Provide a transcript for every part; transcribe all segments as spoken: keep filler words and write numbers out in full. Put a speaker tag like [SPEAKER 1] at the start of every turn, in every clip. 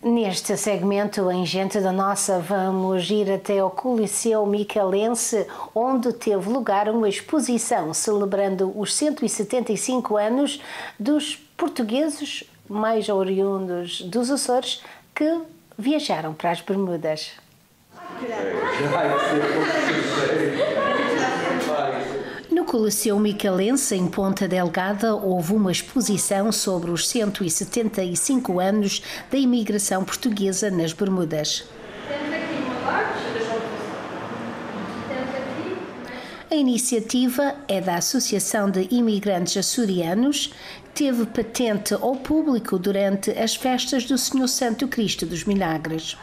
[SPEAKER 1] Neste segmento em Gente da Nossa, vamos ir até ao Coliseu Micalense, onde teve lugar uma exposição celebrando os cento e setenta e cinco anos dos portugueses mais oriundos dos Açores que viajaram para as Bermudas. No Coliseu Micalense, em Ponta Delgada, houve uma exposição sobre os cento e setenta e cinco anos da imigração portuguesa nas Bermudas. A iniciativa é da Associação de Imigrantes Açorianos, que teve patente ao público durante as festas do Senhor Santo Cristo dos Milagres.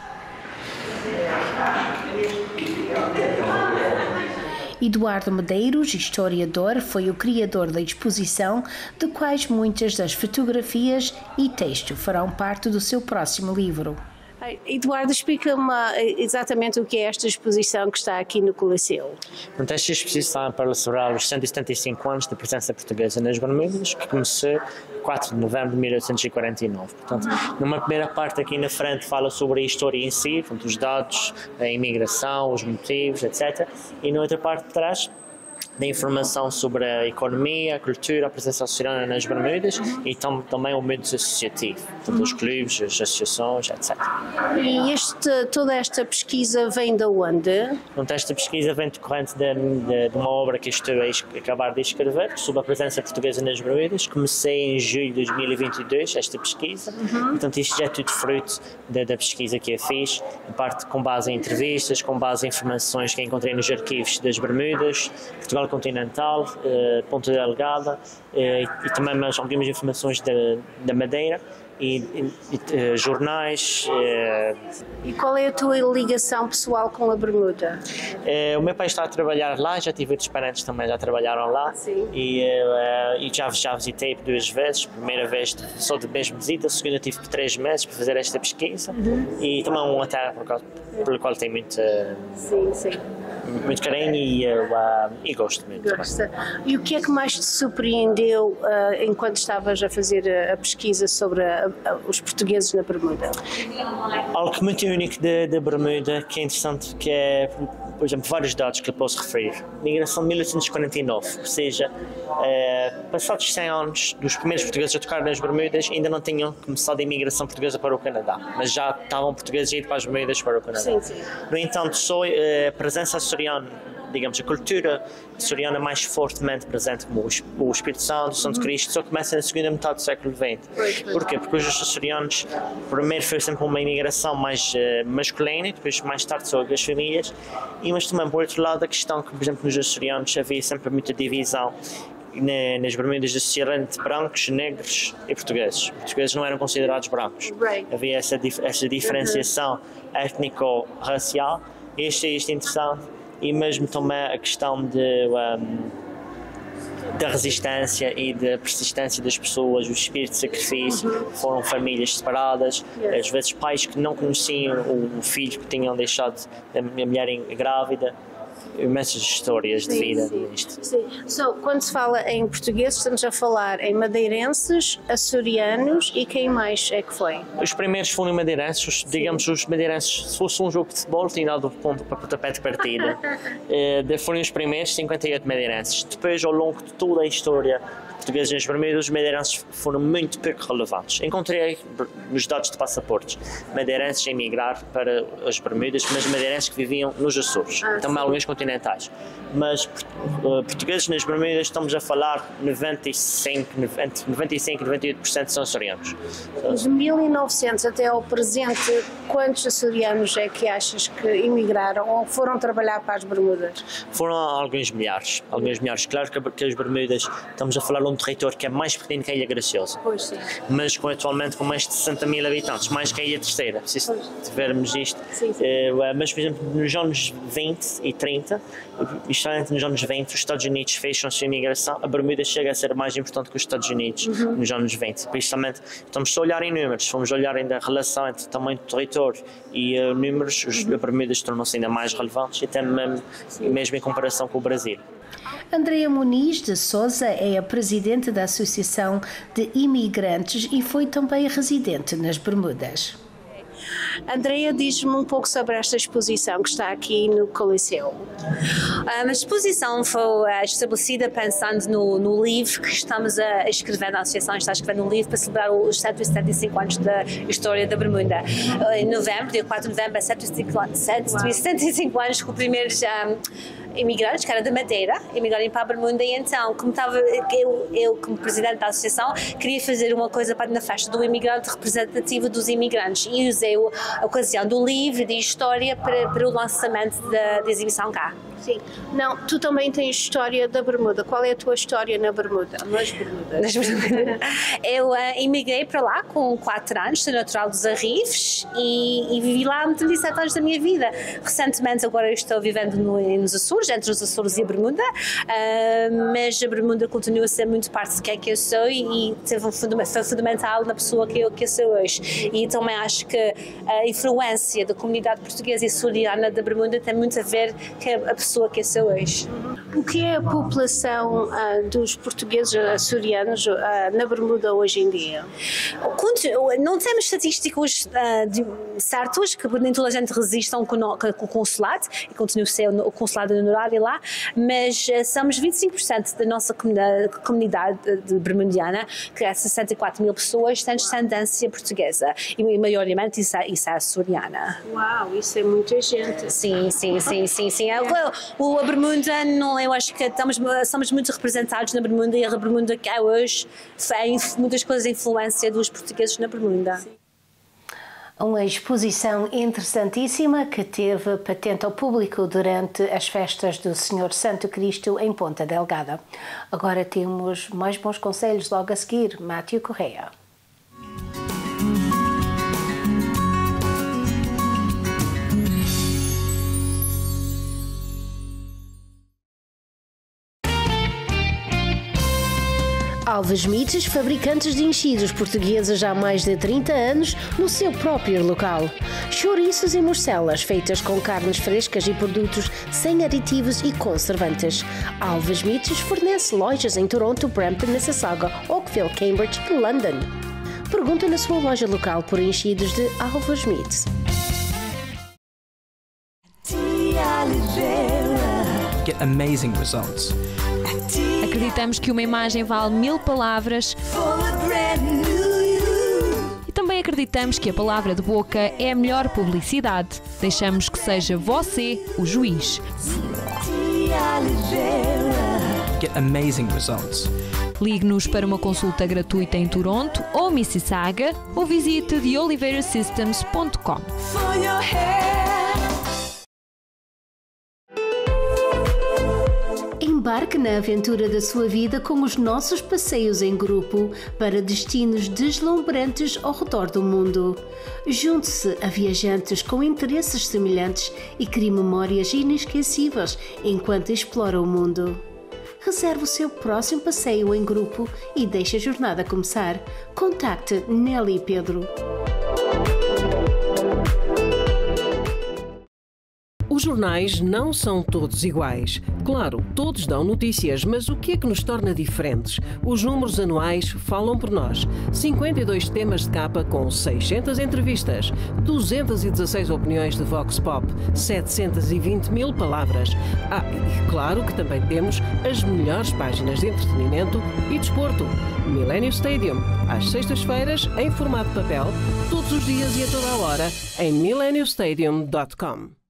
[SPEAKER 1] Eduardo Medeiros, historiador, foi o criador da exposição, de quais muitas das fotografias e texto farão parte do seu próximo livro.
[SPEAKER 2] Eduardo, explica-me exatamente o que é esta exposição que está aqui no Coliseu.
[SPEAKER 3] Esta exposição é para celebrar os cento e setenta e cinco anos da presença portuguesa nas Bermudas, que começou quatro de novembro de mil oitocentos e quarenta e nove. Portanto, numa primeira parte aqui na frente fala sobre a história em si, portanto, os dados, a imigração, os motivos, etcétera. E na outra parte de trás, da informação sobre a economia, a cultura, a presença açoriana nas Bermudas e tam, também o meio associativo, portanto, os clubes, as associações, etcétera.
[SPEAKER 2] E este, toda esta pesquisa vem de onde?
[SPEAKER 3] Então, esta pesquisa vem decorrente de, de, de uma obra que estou a acabar de escrever sobre a presença portuguesa nas Bermudas. Comecei em julho de dois mil e vinte e dois esta pesquisa, uhum. Portanto isto já é tudo fruto da, da pesquisa que eu fiz, em parte com base em entrevistas, com base em informações que encontrei nos arquivos das Bermudas, Portugal continental, eh, Ponta Delgada eh, e também mais algumas informações da, da Madeira e, e, e jornais. Eh,
[SPEAKER 2] e qual é a tua ligação pessoal com a Bermuda?
[SPEAKER 3] Eh, o meu pai está a trabalhar lá, já tive outros parentes também já trabalharam lá.
[SPEAKER 2] Sim.
[SPEAKER 3] E, eh, e já, já visitei duas vezes, primeira vez só de mesmo visita, a segunda tive por três meses para fazer esta pesquisa, uhum. E também uma terra pelo qual tenho muito,
[SPEAKER 2] sim, sim.
[SPEAKER 3] muito carinho e, uh, e gosto muito.
[SPEAKER 2] Gosta. E o que é que mais te surpreendeu uh, enquanto estavas a fazer a, a pesquisa sobre a, a, os portugueses na Bermuda?
[SPEAKER 3] Algo muito único da Bermuda, que é interessante, que é, por exemplo, vários dados que eu posso referir. Migração de mil oitocentos e quarenta e nove, ou seja, uh, passados cem anos dos primeiros portugueses a tocar nas Bermudas, ainda não tinham começado a imigração portuguesa para o Canadá, mas já estavam portugueses a ir para as Bermudas para o Canadá.
[SPEAKER 2] Sim, sim.
[SPEAKER 3] No entanto, só a presença açoriana, digamos, a cultura açoriana mais fortemente presente, como o Espírito Santo, o Santo Cristo, só começa na segunda metade do século vinte. Porquê? Porque os açorianos, primeiro foi sempre uma imigração mais uh, masculina, e depois mais tarde só as famílias, e mas também, por outro lado, a questão que, por exemplo, nos açorianos havia sempre muita divisão nas Bermudas associadas entre brancos, negros e portugueses. Os portugueses não eram considerados brancos. Havia essa, essa diferenciação étnico-racial. Isto é isto interessante. E mesmo também a questão de, um, da resistência e da persistência das pessoas, o espírito de sacrifício, foram famílias separadas, às vezes pais que não conheciam o filho que tinham deixado a mulher grávida. Imensas histórias de vida nisto.
[SPEAKER 2] Sim. So, quando se fala em português, estamos a falar em madeirenses, açorianos e quem mais é que foi?
[SPEAKER 3] Os primeiros foram madeirenses, digamos, os madeirenses, se fosse um jogo de futebol, tinha dado o ponto para o pontapé de partida. uh, foram os primeiros, cinquenta e oito madeirenses. Depois, ao longo de toda a história portugueses nas Bermudas, os madeirenses foram muito pouco relevantes. Encontrei nos dados de passaportes madeirenses a emigrar para as Bermudas, mas madeirenses que viviam nos Açores, ah, também alguns continentais. Mas uh, portugueses nas Bermudas, estamos a falar noventa e cinco, noventa, noventa e cinco, noventa e oito por cento são açorianos.
[SPEAKER 2] De mil e novecentos até ao presente, quantos açorianos é que achas que emigraram ou foram trabalhar para as Bermudas?
[SPEAKER 3] Foram alguns milhares, alguns milhares. Claro que, que as Bermudas, estamos a falar de um território que é mais pequeno que a Ilha Graciosa,
[SPEAKER 2] pois sim.
[SPEAKER 3] Mas com, atualmente com mais de sessenta mil habitantes, mais que a Ilha Terceira, se tivermos isto.
[SPEAKER 2] Sim, sim.
[SPEAKER 3] Uh, mas, por exemplo, nos anos vinte e trinta, justamente nos anos vinte, os Estados Unidos fecham a sua imigração, a Bermuda chega a ser mais importante que os Estados Unidos, uhum. Nos anos vinte. Principalmente, estamos a olhar em números, se formos olhar ainda a relação entre o tamanho do território e uh, números, os uhum. Bermudas tornam-se ainda mais relevantes, até mesmo, mesmo em comparação com o Brasil.
[SPEAKER 1] Andrea Muniz de Sousa é a presidente da Associação de Imigrantes e foi também residente nas Bermudas.
[SPEAKER 2] Andreia, diz-me um pouco sobre esta exposição que está aqui no Coliseu.
[SPEAKER 4] A exposição foi estabelecida pensando no, no livro que estamos a escrever, na associação está a escrever um livro para celebrar os cento e setenta e cinco anos da história da Bermuda. Em novembro, dia quatro de novembro, é cento e setenta e cinco anos que o primeiro um, imigrantes, que era da Madeira, emigraram para a Bermuda, e então, como estava, eu, eu como presidente da associação, queria fazer uma coisa para na festa do imigrante representativa dos imigrantes, e usei a ocasião do livro de história para, para o lançamento da, da exibição cá.
[SPEAKER 2] Sim. Não, tu também tens história da Bermuda. Qual é a tua história na Bermuda? Nas Bermudas.
[SPEAKER 4] Nas Bermudas. Eu uh, emigrei para lá com quatro anos, sou natural dos Arrifes, e, e vivi lá trinta e sete anos da minha vida. Recentemente, agora eu estou vivendo no, nos Açores, entre os Açores e a Bermuda, uh, mas a Bermuda continua a ser muito parte de quem que eu sou, e, e teve um fundament, foi fundamental na pessoa que eu, que eu sou hoje. E também acho que a influência da comunidade portuguesa e açoriana da Bermuda tem muito a ver com a pessoa que eu sou hoje.
[SPEAKER 2] O que é a população uh, dos portugueses açorianos uh, na Bermuda hoje em dia?
[SPEAKER 4] Não temos estatísticas uh, de, certas, que nem toda a gente resiste com, com o consulado, e continua a ser o consulado honorário lá, mas uh, somos vinte e cinco por cento da nossa comunidade, comunidade de bermudiana, que é sessenta e quatro mil pessoas, tem descendência portuguesa, e maioritamente isso é, isso é açoriana.
[SPEAKER 2] Uau, isso é muita gente.
[SPEAKER 4] Sim, sim, sim, sim, sim. É, o, a Bermuda, não, eu acho que estamos, somos muito representados na Bermuda, e a Bermuda que é hoje tem muitas coisas de influência dos portugueses na Bermuda. Sim.
[SPEAKER 1] Uma exposição interessantíssima que teve patente ao público durante as festas do Senhor Santo Cristo em Ponta Delgada. Agora temos mais bons conselhos logo a seguir. Mátio Correia. Alves Mites, fabricantes de enchidos portugueses há mais de trinta anos no seu próprio local. Chouriços e morcelas feitas com carnes frescas e produtos sem aditivos e conservantes. Alves Mites fornece lojas em Toronto, Brampton, Mississauga, Oakville, Cambridge e London. Pergunta na sua loja local por enchidos de Alves Mites.
[SPEAKER 5] Get amazing results.
[SPEAKER 6] Acreditamos que uma imagem vale mil palavras, e também acreditamos que a palavra de boca é a melhor publicidade. Deixamos que seja você o juiz.
[SPEAKER 5] Get amazing results.
[SPEAKER 6] Ligue-nos para uma consulta gratuita em Toronto ou Mississauga, ou visite the oliveira systems ponto com.
[SPEAKER 1] Embarque na aventura da sua vida com os nossos passeios em grupo para destinos deslumbrantes ao redor do mundo. Junte-se a viajantes com interesses semelhantes e crie memórias inesquecíveis enquanto explora o mundo. Reserve o seu próximo passeio em grupo e deixe a jornada começar. Contacte Nelly e Pedro.
[SPEAKER 7] Os jornais não são todos iguais. Claro, todos dão notícias, mas o que é que nos torna diferentes? Os números anuais falam por nós. cinquenta e dois temas de capa com seiscentas entrevistas, duzentas e dezasseis opiniões de Vox Pop, setecentas e vinte mil palavras. Ah, e claro que também temos as melhores páginas de entretenimento e desporto. Millennium Stadium, às sextas-feiras, em formato papel, todos os dias e a toda a hora, em millennium stadium ponto com.